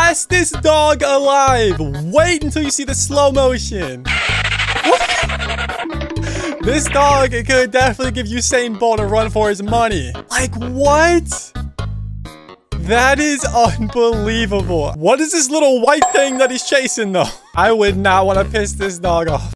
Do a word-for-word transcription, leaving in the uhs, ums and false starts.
fastest dog alive. Wait until you see the slow motion. This dog could definitely give Usain Bolt a run for his money. Like, what? That is unbelievable. What is this little white thing that he's chasing, though? I would not want to piss this dog off.